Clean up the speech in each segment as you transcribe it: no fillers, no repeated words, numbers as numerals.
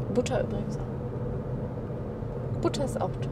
Butter übrigens auch. Butter ist auch toll.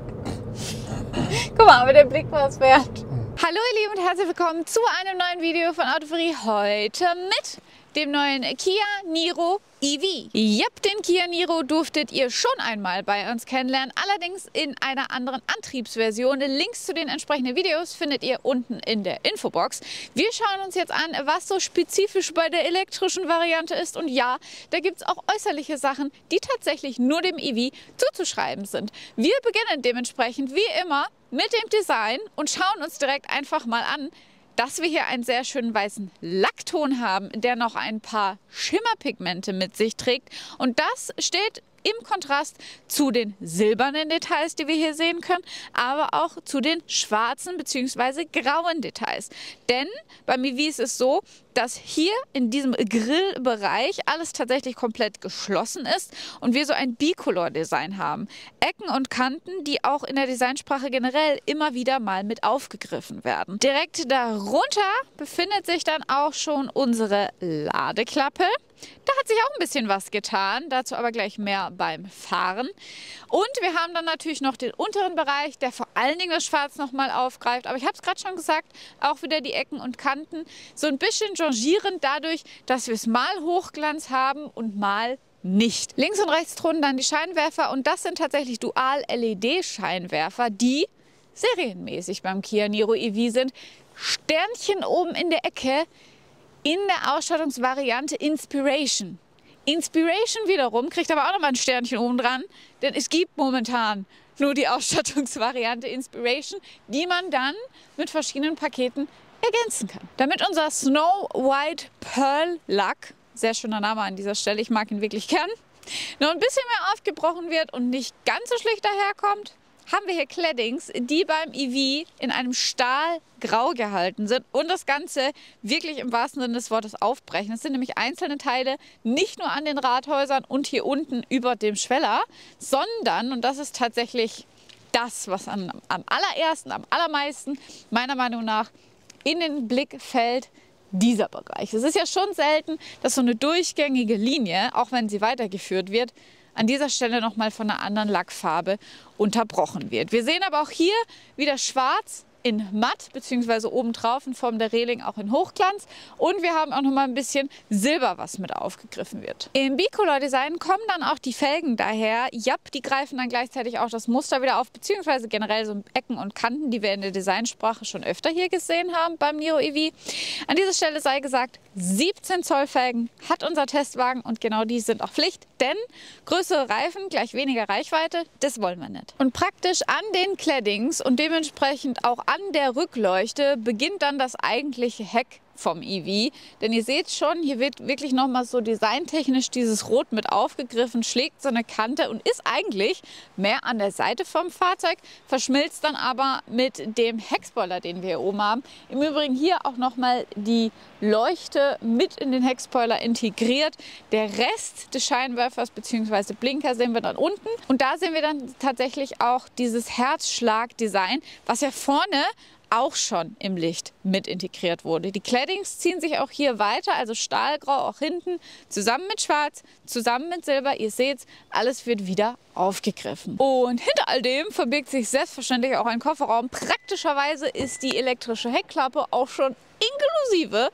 Guck mal, aber der Blick war es wert. Hallo ihr Lieben und herzlich willkommen zu einem neuen Video von Autofreie. Heute mit dem neuen Kia Niro EV. Yep, den Kia Niro durftet ihr schon einmal bei uns kennenlernen, allerdings in einer anderen Antriebsversion. Links zu den entsprechenden Videos findet ihr unten in der Infobox. Wir schauen uns jetzt an, was so spezifisch bei der elektrischen Variante ist. Und ja, da gibt es auch äußerliche Sachen, die tatsächlich nur dem EV zuzuschreiben sind. Wir beginnen dementsprechend wie immer mit dem Design und schauen uns direkt einfach mal an, dass wir hier einen sehr schönen weißen Lackton haben, der noch ein paar Schimmerpigmente mit sich trägt. Und das steht im Kontrast zu den silbernen Details, die wir hier sehen können, aber auch zu den schwarzen bzw. grauen Details. Denn beim EV ist es so, dass hier in diesem Grillbereich alles tatsächlich komplett geschlossen ist und wir so ein Bicolor-Design haben. Ecken und Kanten, die auch in der Designsprache generell immer wieder mal mit aufgegriffen werden. Direkt darunter befindet sich dann auch schon unsere Ladeklappe. Da hat sich auch ein bisschen was getan, dazu aber gleich mehr beim Fahren. Und wir haben dann natürlich noch den unteren Bereich, der vor allen Dingen das Schwarz nochmal aufgreift. Aber ich habe es gerade schon gesagt, auch wieder die Ecken und Kanten. So ein bisschen changierend dadurch, dass wir es mal Hochglanz haben und mal nicht. Links und rechts thronen dann die Scheinwerfer und das sind tatsächlich Dual-LED-Scheinwerfer, die serienmäßig beim Kia Niro EV sind. Sternchen oben in der Ecke. In der Ausstattungsvariante Inspiration. Inspiration wiederum kriegt aber auch nochmal ein Sternchen oben dran, denn es gibt momentan nur die Ausstattungsvariante Inspiration, die man dann mit verschiedenen Paketen ergänzen kann. Damit unser Snow White Pearl Lack, sehr schöner Name an dieser Stelle, ich mag ihn wirklich gern, noch ein bisschen mehr aufgebrochen wird und nicht ganz so schlicht daherkommt, haben wir hier Claddings, die beim EV in einem Stahlgrau gehalten sind und das Ganze wirklich im wahrsten Sinne des Wortes aufbrechen. Es sind nämlich einzelne Teile, nicht nur an den Radhäusern und hier unten über dem Schweller, sondern, und das ist tatsächlich das, was am allerersten, am allermeisten meiner Meinung nach in den Blick fällt, dieser Bereich. Es ist ja schon selten, dass so eine durchgängige Linie, auch wenn sie weitergeführt wird, an dieser Stelle nochmal von einer anderen Lackfarbe unterbrochen wird. Wir sehen aber auch hier wieder schwarz in matt, beziehungsweise obendrauf in Form der Reling auch in Hochglanz. Und wir haben auch nochmal ein bisschen Silber, was mit aufgegriffen wird. Im Bicolor-Design kommen dann auch die Felgen daher. Japp, die greifen dann gleichzeitig auch das Muster wieder auf, beziehungsweise generell so Ecken und Kanten, die wir in der Designsprache schon öfter hier gesehen haben beim Niro EV. An dieser Stelle sei gesagt, 17 Zoll Felgen hat unser Testwagen und genau die sind auch Pflicht, denn größere Reifen gleich weniger Reichweite, das wollen wir nicht. Und praktisch an den Claddings und dementsprechend auch an der Rückleuchte beginnt dann das eigentliche Heck vom EV. Denn ihr seht schon, hier wird wirklich nochmal so designtechnisch dieses Rot mit aufgegriffen, schlägt so eine Kante und ist eigentlich mehr an der Seite vom Fahrzeug, verschmilzt dann aber mit dem Heckspoiler, den wir hier oben haben. Im Übrigen hier auch nochmal die Leuchte mit in den Heckspoiler integriert. Der Rest des Scheinwerfers bzw. Blinker sehen wir dann unten. Und da sehen wir dann tatsächlich auch dieses Herzschlag-Design, was ja vorne auch schon im Licht mit integriert wurde. Die Claddings ziehen sich auch hier weiter, also Stahlgrau auch hinten, zusammen mit Schwarz, zusammen mit Silber. Ihr seht, alles wird wieder aufgegriffen. Und hinter all dem verbirgt sich selbstverständlich auch ein Kofferraum. Praktischerweise ist die elektrische Heckklappe auch schon inklusive.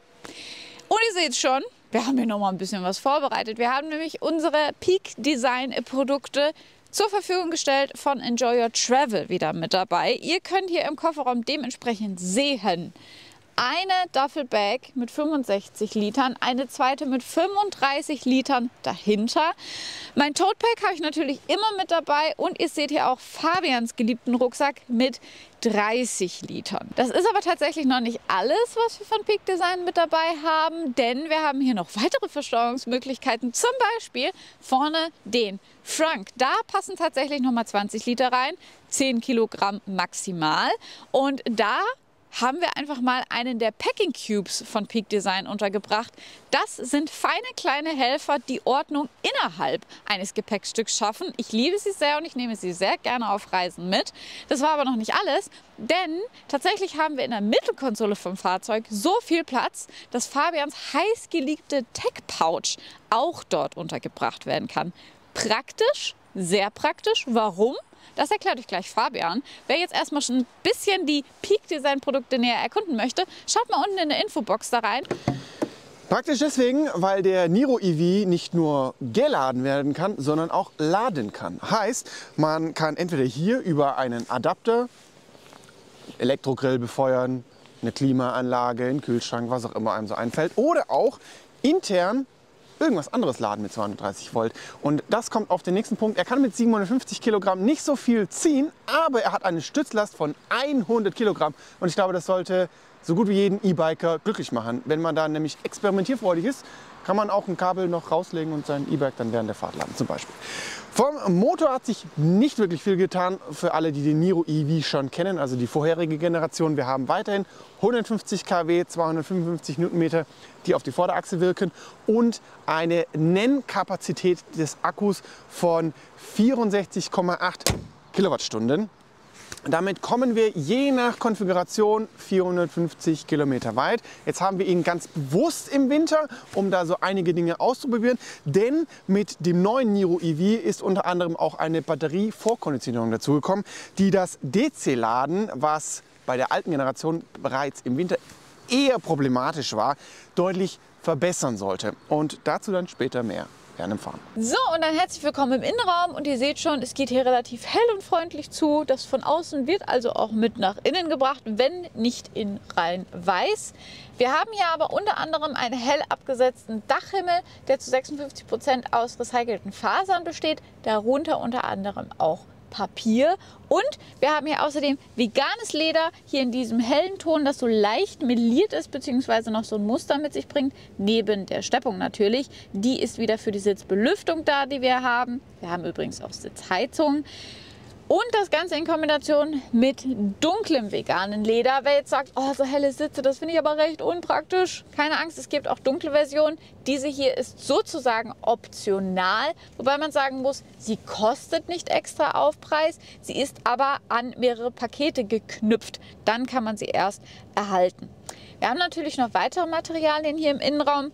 Und ihr seht schon, wir haben hier noch mal ein bisschen was vorbereitet. Wir haben nämlich unsere Peak Design Produkte zur Verfügung gestellt von Enjoy Your Travel wieder mit dabei. Ihr könnt hier im Kofferraum dementsprechend sehen, eine Duffelbag mit 65 Litern, eine zweite mit 35 Litern dahinter. Mein Totepack habe ich natürlich immer mit dabei und ihr seht hier auch Fabians geliebten Rucksack mit 30 Litern. Das ist aber tatsächlich noch nicht alles, was wir von Peak Design mit dabei haben, denn wir haben hier noch weitere Versteuerungsmöglichkeiten, zum Beispiel vorne den Frunk. Da passen tatsächlich nochmal 20 Liter rein, 10 Kilogramm maximal und da haben wir einfach mal einen der Packing Cubes von Peak Design untergebracht. Das sind feine kleine Helfer, die Ordnung innerhalb eines Gepäckstücks schaffen. Ich liebe sie sehr und ich nehme sie sehr gerne auf Reisen mit. Das war aber noch nicht alles, denn tatsächlich haben wir in der Mittelkonsole vom Fahrzeug so viel Platz, dass Fabians heißgeliebte Tech Pouch auch dort untergebracht werden kann. Praktisch, sehr praktisch. Warum? Das erklärt euch gleich Fabian. Wer jetzt erstmal schon ein bisschen die Peak Design Produkte näher erkunden möchte, schaut mal unten in der Infobox da rein. Praktisch deswegen, weil der Niro EV nicht nur geladen werden kann, sondern auch laden kann. Heißt, man kann entweder hier über einen Adapter Elektrogrill befeuern, eine Klimaanlage, einen Kühlschrank, was auch immer einem so einfällt, oder auch intern irgendwas anderes laden mit 230 Volt. Und das kommt auf den nächsten Punkt. Er kann mit 750 Kilogramm nicht so viel ziehen, aber er hat eine Stützlast von 100 Kilogramm. Und ich glaube, das sollte so gut wie jeden E-Biker glücklich machen. Wenn man da nämlich experimentierfreudig ist, kann man auch ein Kabel noch rauslegen und sein E-Bike dann während der Fahrt laden zum Beispiel. Vom Motor hat sich nicht wirklich viel getan für alle, die den Niro EV schon kennen, also die vorherige Generation. Wir haben weiterhin 150 kW, 255 Newtonmeter, die auf die Vorderachse wirken und eine Nennkapazität des Akkus von 64,8 Kilowattstunden. Damit kommen wir je nach Konfiguration 450 Kilometer weit. Jetzt haben wir ihn ganz bewusst im Winter, um da so einige Dinge auszuprobieren. Denn mit dem neuen Niro EV ist unter anderem auch eine Batterievorkonditionierung dazugekommen, die das DC-Laden, was bei der alten Generation bereits im Winter eher problematisch war, deutlich verbessern sollte. Und dazu dann später mehr. Fahren. So, und dann herzlich willkommen im Innenraum und ihr seht schon, es geht hier relativ hell und freundlich zu. Das von außen wird also auch mit nach innen gebracht, wenn nicht in rein weiß. Wir haben hier aber unter anderem einen hell abgesetzten Dachhimmel, der zu 56% aus recycelten Fasern besteht, darunter unter anderem auch Papier. Und wir haben hier außerdem veganes Leder, hier in diesem hellen Ton, das so leicht meliert ist, beziehungsweise noch so ein Muster mit sich bringt, neben der Steppung natürlich. Die ist wieder für die Sitzbelüftung da, die wir haben. Wir haben übrigens auch Sitzheizung. Und das Ganze in Kombination mit dunklem veganen Leder. Wer jetzt sagt, oh, so helle Sitze, das finde ich aber recht unpraktisch. Keine Angst, es gibt auch dunkle Versionen. Diese hier ist sozusagen optional, wobei man sagen muss, sie kostet nicht extra Aufpreis. Sie ist aber an mehrere Pakete geknüpft. Dann kann man sie erst erhalten. Wir haben natürlich noch weitere Materialien hier im Innenraum.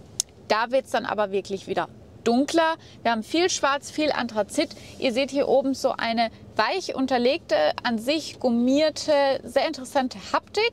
Da wird es dann aber wirklich wieder dunkler. Wir haben viel Schwarz, viel Anthrazit. Ihr seht hier oben so eine weich unterlegte, an sich gummierte, sehr interessante Haptik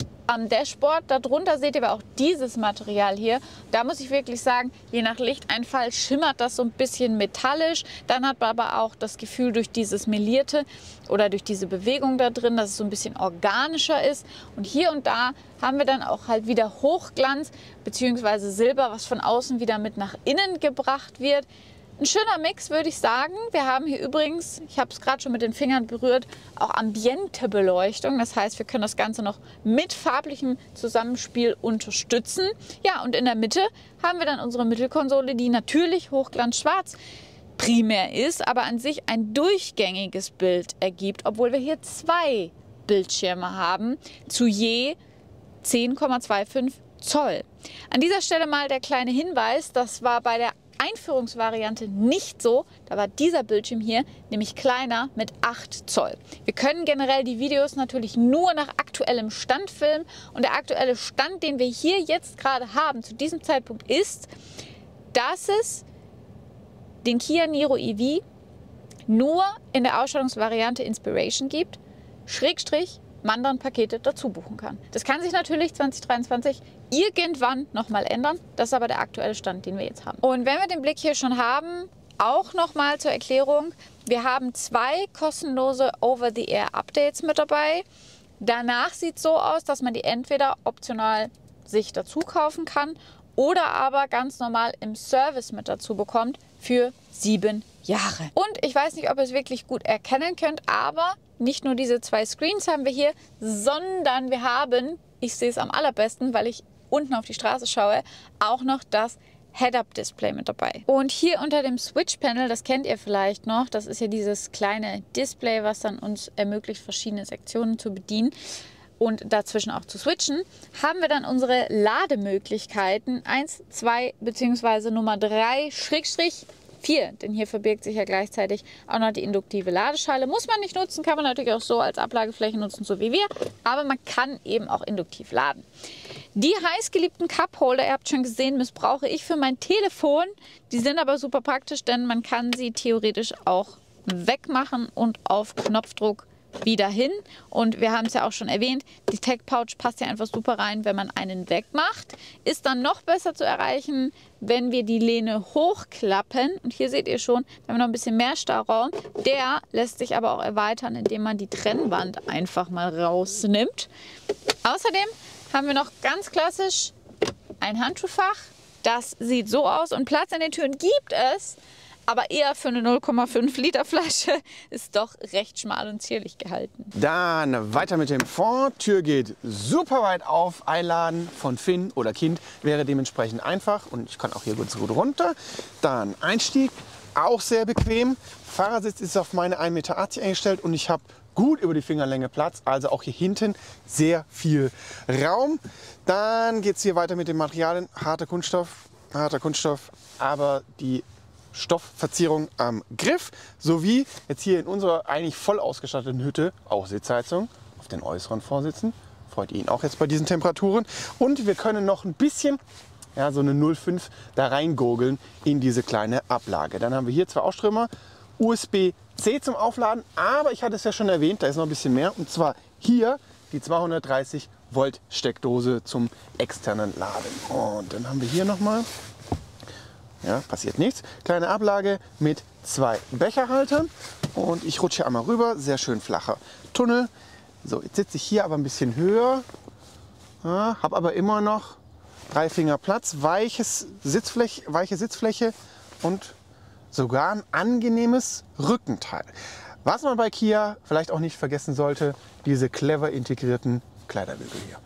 am Dashboard. Darunter seht ihr aber auch dieses Material hier. Da muss ich wirklich sagen, je nach Lichteinfall schimmert das so ein bisschen metallisch. Dann hat man aber auch das Gefühl durch dieses Melierte oder durch diese Bewegung da drin, dass es so ein bisschen organischer ist. Und hier und da haben wir dann auch halt wieder Hochglanz bzw. Silber, was von außen wieder mit nach innen gebracht wird. Ein schöner Mix, würde ich sagen. Wir haben hier übrigens, ich habe es gerade schon mit den Fingern berührt, auch Ambiente-Beleuchtung. Das heißt, wir können das Ganze noch mit farblichem Zusammenspiel unterstützen. Ja, und in der Mitte haben wir dann unsere Mittelkonsole, die natürlich hochglanzschwarz primär ist, aber an sich ein durchgängiges Bild ergibt, obwohl wir hier zwei Bildschirme haben, zu je 10,25 Zoll. An dieser Stelle mal der kleine Hinweis, das war bei der Einführungsvariante nicht so. Da war dieser Bildschirm hier nämlich kleiner mit 8 Zoll. Wir können generell die Videos natürlich nur nach aktuellem Stand filmen und der aktuelle Stand, den wir hier jetzt gerade haben, zu diesem Zeitpunkt ist, dass es den Kia Niro EV nur in der Ausstattungsvariante Inspiration gibt, Schrägstrich man dann Pakete dazu buchen kann. Das kann sich natürlich 2023 irgendwann nochmal ändern. Das ist aber der aktuelle Stand, den wir jetzt haben. Und wenn wir den Blick hier schon haben, auch nochmal zur Erklärung, wir haben 2 kostenlose Over-the-Air-Updates mit dabei. Danach sieht es so aus, dass man die entweder optional sich dazu kaufen kann oder aber ganz normal im Service mit dazu bekommt für 7 Jahre. Und ich weiß nicht, ob ihr es wirklich gut erkennen könnt, aber nicht nur diese 2 Screens haben wir hier, sondern wir haben, ich sehe es am allerbesten, weil ich unten auf die Straße schaue, auch noch das Head-Up-Display mit dabei. Und hier unter dem Switch-Panel, das kennt ihr vielleicht noch, das ist ja dieses kleine Display, was dann uns ermöglicht, verschiedene Sektionen zu bedienen und dazwischen auch zu switchen, haben wir dann unsere Lademöglichkeiten 1, 2 bzw. Nummer 3 /4, denn hier verbirgt sich ja gleichzeitig auch noch die induktive Ladeschale. Muss man nicht nutzen, kann man natürlich auch so als Ablagefläche nutzen, so wie wir, aber man kann eben auch induktiv laden. Die heißgeliebten Cupholder, ihr habt schon gesehen, missbrauche ich für mein Telefon. Die sind aber super praktisch, denn man kann sie theoretisch auch wegmachen und auf Knopfdruck wieder hin. Und wir haben es ja auch schon erwähnt, die Tech Pouch passt ja einfach super rein, wenn man einen wegmacht. Ist dann noch besser zu erreichen, wenn wir die Lehne hochklappen. Und hier seht ihr schon, wir haben noch ein bisschen mehr Stauraum. Der lässt sich aber auch erweitern, indem man die Trennwand einfach mal rausnimmt. Außerdem haben wir noch ganz klassisch ein Handschuhfach. Das sieht so aus und Platz in den Türen gibt es. Aber eher für eine 0,5 Liter Flasche ist doch recht schmal und zierlich gehalten. Dann weiter mit dem Fond. Tür geht super weit auf. Einladen von Finn oder Kind wäre dementsprechend einfach. Und ich kann auch hier gut runter. Dann Einstieg, auch sehr bequem. Fahrersitz ist auf meine 1,80 Meter eingestellt und ich habe gut über die Fingerlänge Platz. Also auch hier hinten sehr viel Raum. Dann geht es hier weiter mit den Materialien. Harter Kunststoff, aber die Stoffverzierung am Griff, sowie jetzt hier in unserer eigentlich voll ausgestatteten Hütte auch Sitzheizung auf den äußeren Vorsitzen. Freut ihn auch jetzt bei diesen Temperaturen. Und wir können noch ein bisschen, ja, so eine 0,5 da reingurgeln in diese kleine Ablage. Dann haben wir hier zwei Ausströmer, USB-C zum Aufladen, aber ich hatte es ja schon erwähnt, da ist noch ein bisschen mehr. Und zwar hier die 230 Volt Steckdose zum externen Laden. Und dann haben wir hier nochmal, ja, passiert nichts. Kleine Ablage mit zwei Becherhaltern und ich rutsche einmal rüber. Sehr schön flacher Tunnel. So, jetzt sitze ich hier aber ein bisschen höher, ja, habe aber immer noch 3 Finger Platz, weiche Sitzfläche und sogar ein angenehmes Rückenteil. Was man bei Kia vielleicht auch nicht vergessen sollte, diese clever integrierten Kleiderbügel hier.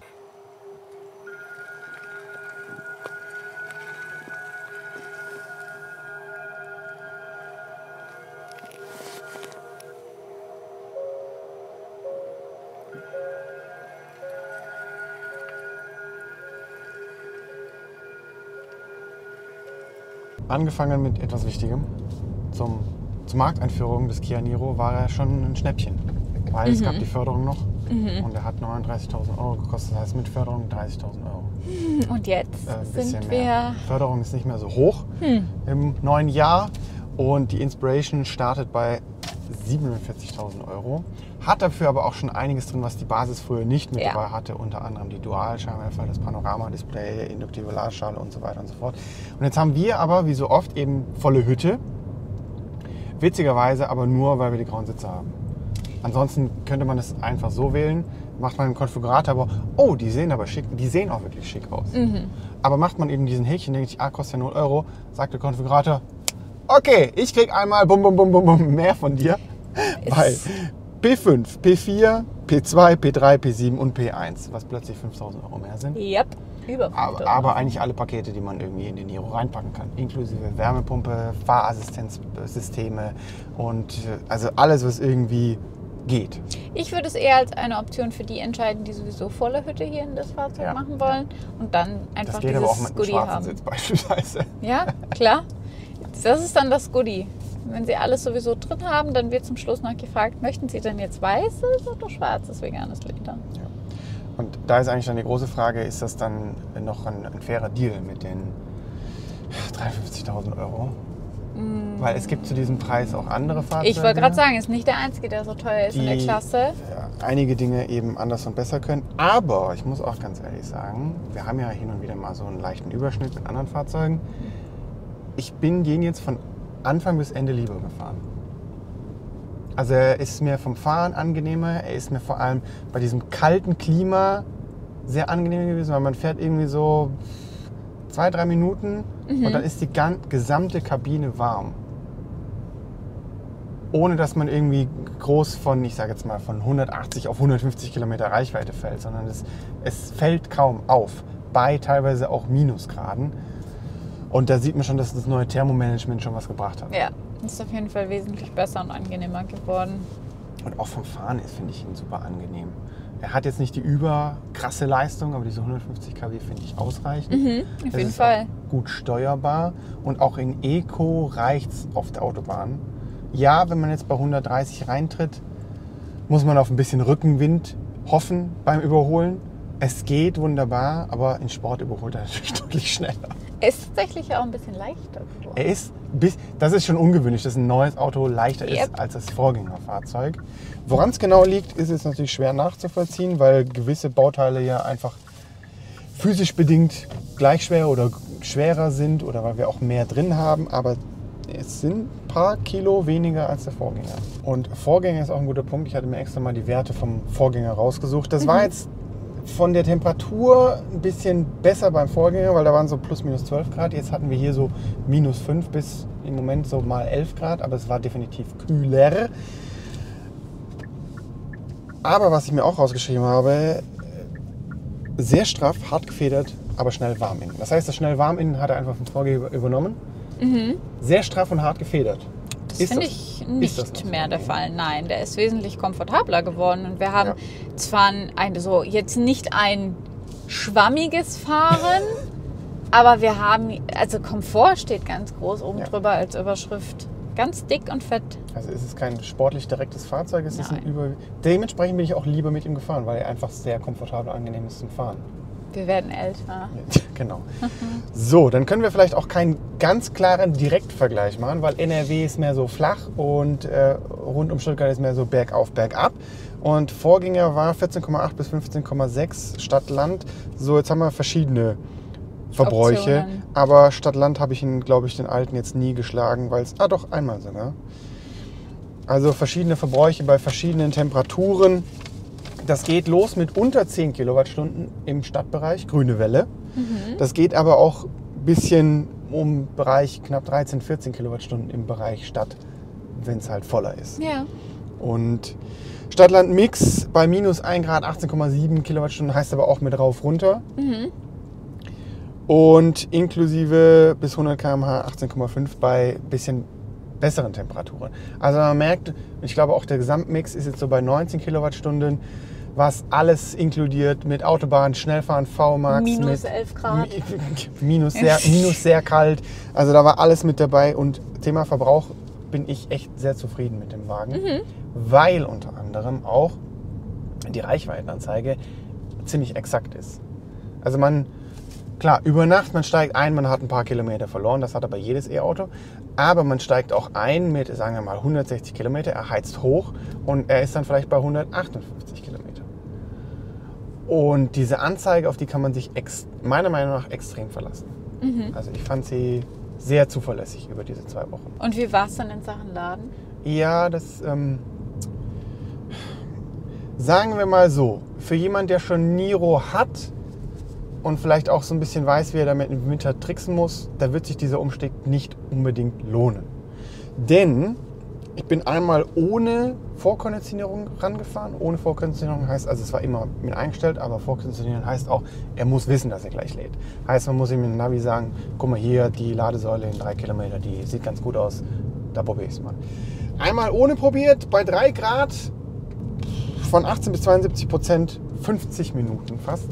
Angefangen mit etwas Wichtigem. Zur Markteinführung des Kia Niro war er schon ein Schnäppchen, weil es gab die Förderung noch und er hat 39.000 Euro gekostet, das heißt mit Förderung 30.000 Euro. Und jetzt sind wir... Die Förderung ist nicht mehr so hoch im neuen Jahr und die Inspiration startet bei 47.000 Euro. Hat dafür aber auch schon einiges drin, was die Basis früher nicht mit dabei hatte. Unter anderem die Dualscheinwerfer, das Panorama-Display, induktive Ladeschale und so weiter und so fort. Und jetzt haben wir aber, wie so oft, eben volle Hütte. Witzigerweise aber nur, weil wir die grauen Sitze haben. Ansonsten könnte man es einfach so wählen. Macht man einen Konfigurator, aber oh, die sehen aber schick, die sehen auch wirklich schick aus. Aber macht man eben diesen Häkchen, denkt sich, kostet ja 0 Euro, sagt der Konfigurator, okay, ich krieg einmal mehr von dir. Weil P5, P4, P2, P3, P7 und P1, was plötzlich 5.000 Euro mehr sind. Yep, über 5.000. Aber eigentlich alle Pakete, die man irgendwie in den Niro reinpacken kann. Inklusive Wärmepumpe, Fahrassistenzsysteme und also alles, was irgendwie geht. Ich würde es eher als eine Option für die entscheiden, die sowieso volle Hütte hier in das Fahrzeug machen wollen und dann einfach das geht dieses aber auch mit einem Goodie schwarzen haben. Sitz beispielsweise. Ja, klar. Das ist dann das Goodie. Wenn Sie alles sowieso drin haben, dann wird zum Schluss noch gefragt, möchten Sie denn jetzt weißes oder schwarzes veganes Leder? Ja. Und da ist eigentlich dann die große Frage, ist das dann noch ein fairer Deal mit den 53.000 Euro? Weil es gibt zu diesem Preis auch andere Fahrzeuge. Ich wollte gerade sagen, ist nicht der einzige, der so teuer ist in der Klasse. Einige Dinge eben anders und besser können. Aber ich muss auch ganz ehrlich sagen, wir haben ja hin und wieder mal so einen leichten Überschnitt mit anderen Fahrzeugen. Ich bin den jetzt von Anfang bis Ende lieber gefahren. Also er ist mir vom Fahren angenehmer, er ist mir vor allem bei diesem kalten Klima sehr angenehm gewesen, weil man fährt irgendwie so 2-3 Minuten und dann ist die gesamte Kabine warm. Ohne dass man irgendwie groß von, ich sage jetzt mal, von 180 auf 150 Kilometer Reichweite fällt, sondern es fällt kaum auf, bei teilweise auch Minusgraden. Und da sieht man schon, dass das neue Thermomanagement schon was gebracht hat. Ja, ist auf jeden Fall wesentlich besser und angenehmer geworden. Und auch vom Fahren ist, finde ich ihn super angenehm. Er hat jetzt nicht die überkrasse Leistung, aber diese 150 kW finde ich ausreichend. Auf jeden Fall. Gut steuerbar und auch in Eco reicht es auf der Autobahn. Ja, wenn man jetzt bei 130 reintritt, muss man auf ein bisschen Rückenwind hoffen beim Überholen. Es geht wunderbar, aber in Sport überholt er natürlich deutlich schneller. Er ist tatsächlich auch ein bisschen leichter geworden. Das ist schon ungewöhnlich, dass ein neues Auto leichter ist als das Vorgängerfahrzeug. Woran es genau liegt, ist jetzt natürlich schwer nachzuvollziehen, weil gewisse Bauteile ja einfach physisch bedingt gleich schwer oder schwerer sind oder weil wir auch mehr drin haben. Aber es sind ein paar Kilo weniger als der Vorgänger. Und Vorgänger ist auch ein guter Punkt. Ich hatte mir extra mal die Werte vom Vorgänger rausgesucht. Das war jetzt von der Temperatur ein bisschen besser beim Vorgänger, weil da waren so plus minus 12 Grad. Jetzt hatten wir hier so minus 5 bis im Moment so mal 11 Grad, aber es war definitiv kühler. Aber was ich mir auch rausgeschrieben habe, sehr straff, hart gefedert, aber schnell warm innen. Das heißt, das schnell warm innen hat er einfach vom Vorgänger übernommen. Sehr straff und hart gefedert. Das finde ich nicht mehr der Fall. Nein, der ist wesentlich komfortabler geworden. Und wir haben zwar jetzt nicht ein schwammiges Fahren, aber wir haben, also Komfort steht ganz groß oben drüber als Überschrift. Ganz dick und fett. Also es ist kein sportlich direktes Fahrzeug, es ist dementsprechend bin ich auch lieber mit ihm gefahren, weil er einfach sehr komfortabel und angenehm ist zum Fahren. Wir werden älter. Genau. So, dann können wir vielleicht auch keinen ganz klaren Direktvergleich machen, weil NRW ist mehr so flach und rund um Stuttgart ist mehr so bergauf, bergab. Und Vorgänger war 14,8 bis 15,6 Stadt-Land. So, jetzt haben wir verschiedene Verbräuche. Optionen. Aber Stadt-Land habe ich ihn, glaube ich, den alten jetzt nie geschlagen, weil es, doch, einmal sogar. Also verschiedene Verbräuche bei verschiedenen Temperaturen. Das geht los mit unter 10 Kilowattstunden im Stadtbereich, grüne Welle. Das geht aber auch ein bisschen um Bereich knapp 13, 14 Kilowattstunden im Bereich Stadt, wenn es halt voller ist. Ja. Und Stadt-Land-Mix bei minus 1 Grad 18,7 Kilowattstunden heißt aber auch mit rauf runter. Und inklusive bis 100 km/h 18,5 bei bisschen besseren Temperaturen. Also man merkt, ich glaube auch der Gesamtmix ist jetzt so bei 19 Kilowattstunden, was alles inkludiert mit Autobahn, Schnellfahren, VMAX. Minus 11 Grad. Minus sehr kalt. Also da war alles mit dabei und Thema Verbrauch bin ich echt sehr zufrieden mit dem Wagen, weil unter anderem auch die Reichweitenanzeige ziemlich exakt ist. Also klar, über Nacht, man steigt ein, man hat ein paar Kilometer verloren, das hat aber jedes E-Auto. Aber man steigt auch ein mit, sagen wir mal, 160 Kilometer, er heizt hoch und er ist dann vielleicht bei 158 Kilometer. Und diese Anzeige, auf die kann man sich meiner Meinung nach extrem verlassen. Also ich fand sie sehr zuverlässig über diese 2 Wochen. Und wie war es dann in Sachen Laden? Ja, das sagen wir mal so, für jemanden, der schon Niro hat, und vielleicht auch so ein bisschen weiß, wie er damit im Winter tricksen muss, da wird sich dieser Umstieg nicht unbedingt lohnen. Denn ich bin einmal ohne Vorkonditionierung rangefahren. Ohne Vorkonditionierung heißt, also es war immer mit eingestellt, aber Vorkonditionieren heißt auch, er muss wissen, dass er gleich lädt. Heißt, man muss ihm im Navi sagen, guck mal hier, die Ladesäule in 3 Kilometer, die sieht ganz gut aus, da probiere ich es mal. Einmal ohne probiert, bei 3 Grad, von 18 bis 72%, 50 Minuten fast.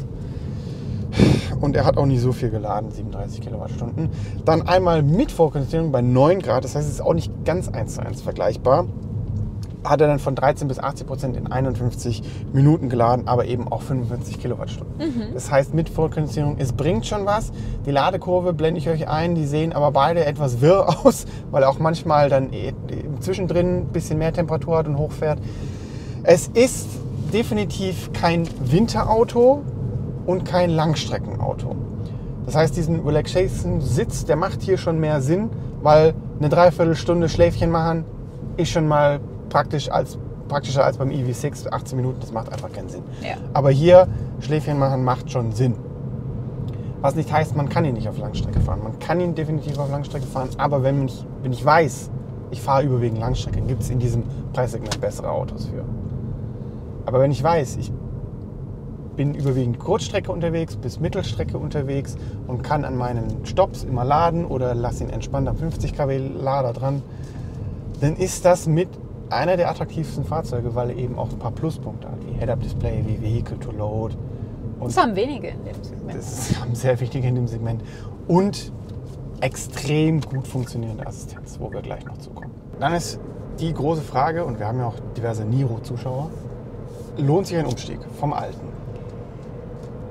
Und er hat auch nicht so viel geladen, 37 Kilowattstunden. Dann einmal mit Vorkonditionierung bei 9 Grad, das heißt, es ist auch nicht ganz 1:1 vergleichbar. Hat er dann von 13 bis 80% in 51 Minuten geladen, aber eben auch 45 Kilowattstunden. Das heißt, mit Vorkonditionierung, es bringt schon was. Die Ladekurve blende ich euch ein, die sehen aber beide etwas wirr aus, weil er auch manchmal dann zwischendrin ein bisschen mehr Temperatur hat und hochfährt. Es ist definitiv kein Winterauto und kein Langstreckenauto. Das heißt, diesen Relaxation-Sitz, der macht hier schon mehr Sinn, weil eine Dreiviertelstunde Schläfchen machen ist schon mal praktischer als beim EV6, 18 Minuten, das macht einfach keinen Sinn. Ja. Aber hier Schläfchen machen macht schon Sinn. Was nicht heißt, man kann ihn nicht auf Langstrecke fahren. Man kann ihn definitiv auf Langstrecke fahren, aber wenn ich weiß, ich fahre überwiegend Langstrecke, gibt es in diesem Preissegment bessere Autos für. Aber wenn ich weiß, ich bin überwiegend Kurzstrecke unterwegs bis Mittelstrecke unterwegs und kann an meinen Stops immer laden oder lasse ihn entspannt am 50 kW Lader dran, dann ist das mit einer der attraktivsten Fahrzeuge, weil er eben auch ein paar Pluspunkte hat, wie Head-Up-Display, wie Vehicle to Load. Und das haben wenige in dem Segment. Das haben sehr wenige in dem Segment. Und extrem gut funktionierende Assistenz, wo wir gleich noch zukommen. Dann ist die große Frage, und wir haben ja auch diverse Niro-Zuschauer, lohnt sich ein Umstieg vom Alten?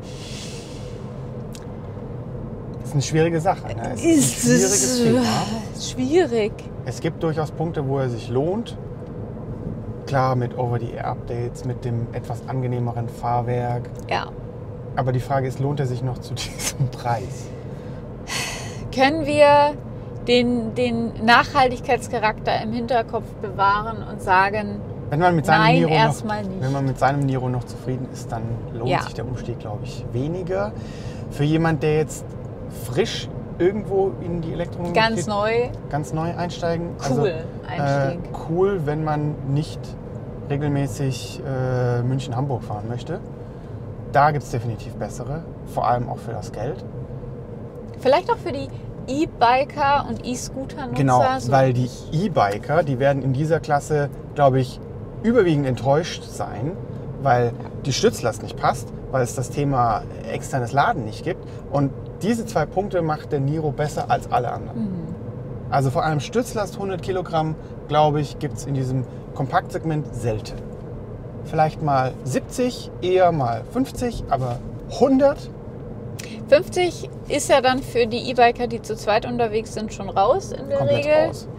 ist eine schwierige Sache. Ne? Es ist ein schwieriges Thema. Schwierig. Es gibt durchaus Punkte, wo er sich lohnt. Klar, mit Over-the-Air-Updates, mit dem etwas angenehmeren Fahrwerk. Ja. Aber die Frage ist, lohnt er sich noch zu diesem Preis? Können wir den Nachhaltigkeitscharakter im Hinterkopf bewahren und sagen, Wenn man mit seinem nein, Niro erstmal nicht. Wenn man mit seinem Niro noch zufrieden ist, dann lohnt sich der Umstieg, glaube ich, weniger. Für jemand, der jetzt frisch irgendwo in die Elektromobilität ganz neu einsteigen. Cool, Einstieg. Cool, wenn man nicht regelmäßig München-Hamburg fahren möchte. Da gibt es definitiv bessere, vor allem auch für das Geld. Vielleicht auch für die E-Biker und E-Scooter-Nutzer. Genau, weil die E-Biker, die werden in dieser Klasse, glaube ich, überwiegend enttäuscht sein, weil die Stützlast nicht passt, weil es das Thema externes Laden nicht gibt. Und diese 2 Punkte macht der Niro besser als alle anderen. Mhm. Also vor allem Stützlast 100 Kilogramm, glaube ich, gibt es in diesem Kompaktsegment selten. Vielleicht mal 70, eher mal 50, aber 100? 50 ist ja dann für die E-Biker, die zu zweit unterwegs sind, schon raus in der Komplett Regel. raus.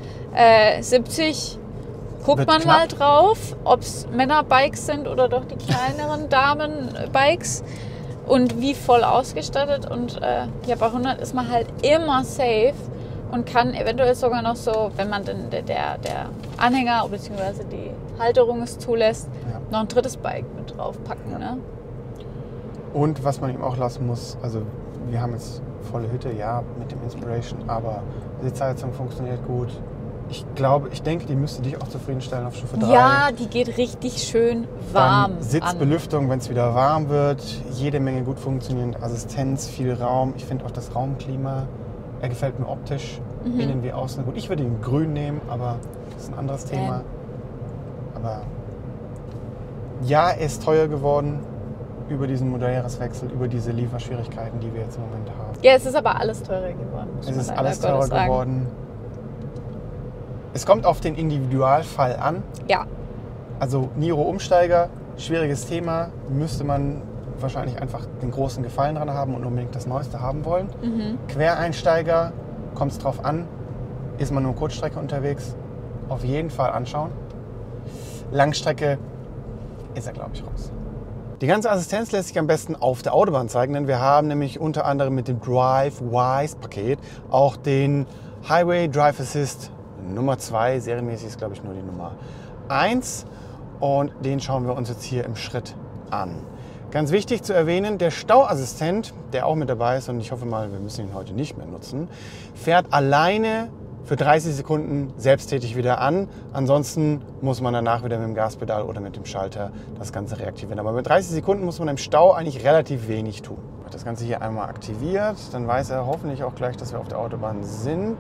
70 guckt Wird man knapp. mal drauf, ob es Männerbikes sind oder doch die kleineren Damenbikes und wie voll ausgestattet. Und ja, bei 100 ist man halt immer safe und kann eventuell sogar noch so, wenn man denn der Anhänger bzw. die Halterung es zulässt, noch ein drittes Bike mit draufpacken. Ne? Und was man ihm auch lassen muss, also wir haben jetzt volle Hütte, ja, mit dem Inspiration, aber die Sitzheizung funktioniert gut. Ich denke, die müsste dich auch zufriedenstellen auf Stufe 3. Ja, die geht richtig schön warm Dann Sitzbelüftung, wenn es wieder warm wird, jede Menge gut funktionierende Assistenz, viel Raum. Ich finde auch das Raumklima, er gefällt mir optisch, innen wie außen gut. Ich würde ihn grün nehmen, aber das ist ein anderes Thema. Aber ja, er ist teuer geworden über diesen Modelljahreswechsel, über diese Lieferschwierigkeiten, die wir jetzt im Moment haben. Ja, es ist aber alles teurer geworden. Es ist alles teurer geworden. Es kommt auf den Individualfall an. Ja. Also Niro-Umsteiger, schwieriges Thema, müsste man wahrscheinlich einfach den großen Gefallen dran haben und unbedingt das Neueste haben wollen. Quereinsteiger, kommt es drauf an, ist man nur Kurzstrecke unterwegs, auf jeden Fall anschauen. Langstrecke ist er, glaube ich, raus. Die ganze Assistenz lässt sich am besten auf der Autobahn zeigen, denn wir haben nämlich unter anderem mit dem DriveWise-Paket auch den Highway Drive Assist Nummer 2, serienmäßig ist, glaube ich, nur die Nummer 1. Und den schauen wir uns jetzt hier im Schritt an. Ganz wichtig zu erwähnen, der Stauassistent, der auch mit dabei ist, und ich hoffe mal, wir müssen ihn heute nicht mehr nutzen, fährt alleine für 30 Sekunden selbsttätig wieder an. Ansonsten muss man danach wieder mit dem Gaspedal oder mit dem Schalter das Ganze reaktivieren. Aber mit 30 Sekunden muss man im Stau eigentlich relativ wenig tun. Das Ganze hier einmal aktiviert, dann weiß er hoffentlich auch gleich, dass wir auf der Autobahn sind.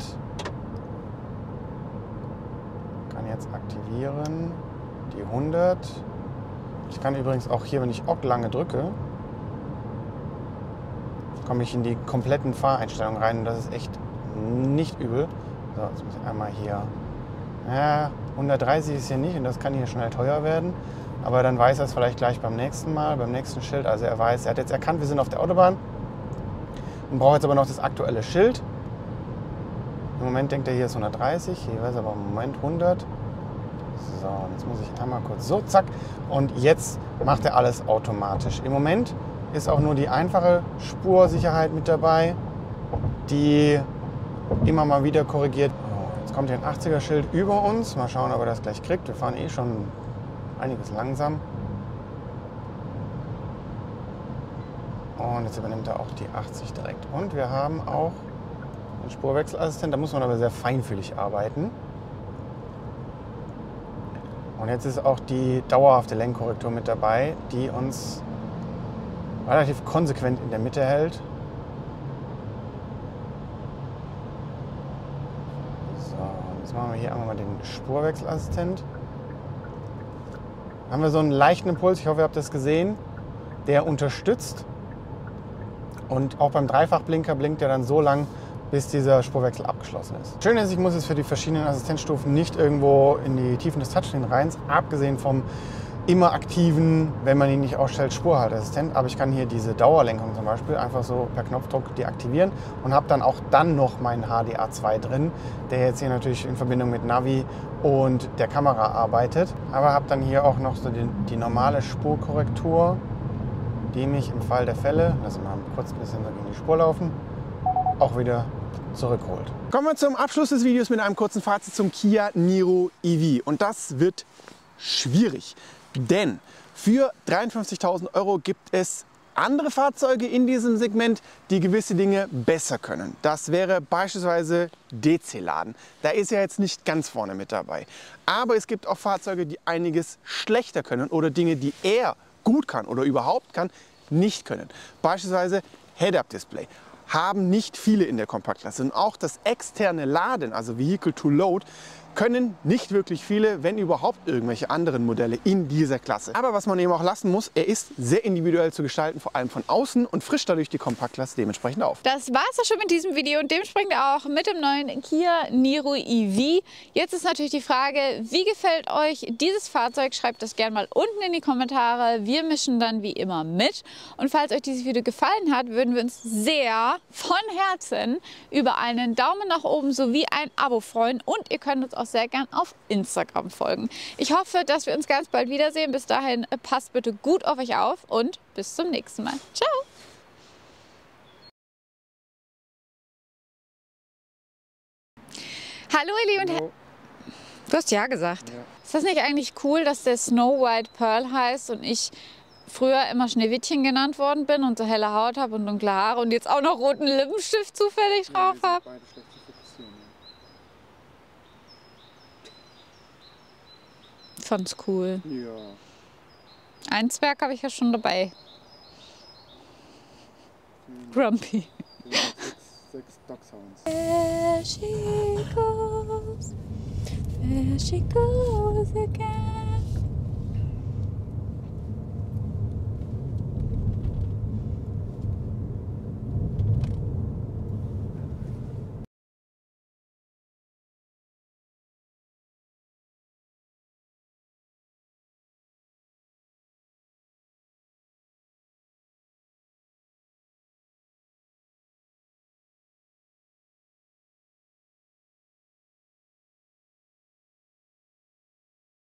Kann jetzt aktivieren, die 100. Ich kann übrigens auch hier, wenn ich OK lange drücke, komme ich in die kompletten Fahreinstellungen rein und das ist echt nicht übel. So, jetzt muss ich einmal hier, ja, 130 ist hier nicht und das kann hier schnell teuer werden, aber dann weiß er es vielleicht gleich beim nächsten Mal, beim nächsten Schild. Also er weiß, er hat jetzt erkannt, wir sind auf der Autobahn und braucht jetzt aber noch das aktuelle Schild. Im Moment denkt er, hier ist 130, hier weiß er aber im Moment 100. So, jetzt muss ich einmal kurz so, zack. Und jetzt macht er alles automatisch. Im Moment ist auch nur die einfache Spursicherheit mit dabei, die immer mal wieder korrigiert. Jetzt kommt hier ein 80er-Schild über uns. Mal schauen, ob er das gleich kriegt. Wir fahren eh schon einiges langsam. Und jetzt übernimmt er auch die 80 direkt. Und wir haben auch einen Spurwechselassistent. Da muss man aber sehr feinfühlig arbeiten. Und jetzt ist auch die dauerhafte Lenkkorrektur mit dabei, die uns relativ konsequent in der Mitte hält. So, jetzt machen wir hier einmal mal den Spurwechselassistent. Haben wir so einen leichten Impuls, ich hoffe, ihr habt das gesehen, der unterstützt. Und auch beim Dreifachblinker blinkt er dann so lang, bis dieser Spurwechsel abgeschlossen ist. Schön ist, ich muss jetzt für die verschiedenen Assistenzstufen nicht irgendwo in die Tiefen des Touchscreen rein, abgesehen vom immer aktiven, wenn man ihn nicht ausstellt, Spurhalteassistent. Aber ich kann hier diese Dauerlenkung zum Beispiel einfach so per Knopfdruck deaktivieren und habe dann auch noch meinen HDA2 drin, der jetzt hier natürlich in Verbindung mit Navi und der Kamera arbeitet. Aber habe dann hier auch noch so die normale Spurkorrektur, die mich im Fall der Fälle, lass mal kurz ein bisschen gegen die Spur laufen, auch wieder zurückholt. Kommen wir zum Abschluss des Videos mit einem kurzen Fazit zum Kia Niro EV. Und das wird schwierig, denn für 53.000 € gibt es andere Fahrzeuge in diesem Segment, die gewisse Dinge besser können. Das wäre beispielsweise DC-Laden. Da ist er jetzt nicht ganz vorne mit dabei. Aber es gibt auch Fahrzeuge, die einiges schlechter können oder Dinge, die er gut kann oder überhaupt kann, nicht können. Beispielsweise Head-Up-Display. Haben nicht viele in der Kompaktklasse. Und auch das externe Laden, also Vehicle to Load, können nicht wirklich viele, wenn überhaupt irgendwelche anderen Modelle in dieser Klasse. Aber was man eben auch lassen muss, er ist sehr individuell zu gestalten, vor allem von außen und frischt dadurch die Kompaktklasse dementsprechend auf. Das war es auch schon mit diesem Video und dementsprechend auch mit dem neuen Kia Niro EV. Jetzt ist natürlich die Frage, wie gefällt euch dieses Fahrzeug? Schreibt das gerne mal unten in die Kommentare. Wir mischen dann wie immer mit. Und falls euch dieses Video gefallen hat, würden wir uns sehr von Herzen über einen Daumen nach oben sowie ein Abo freuen. Und ihr könnt uns auch sehr gern auf Instagram folgen. Ich hoffe, dass wir uns ganz bald wiedersehen. Bis dahin, passt bitte gut auf euch auf und bis zum nächsten Mal. Ciao! Hallo ihr Lieben. Du hast ja gesagt. Ja. Ist das nicht eigentlich cool, dass der Snow White Pearl heißt und ich früher immer Schneewittchen genannt worden bin und so helle Haut habe und dunkle Haare und jetzt auch noch roten Lippenstift zufällig drauf habe? Ich fand's cool. Ja. Ein Zwerg habe ich ja schon dabei. Grumpy. 6 Dog Sounds. There she goes again.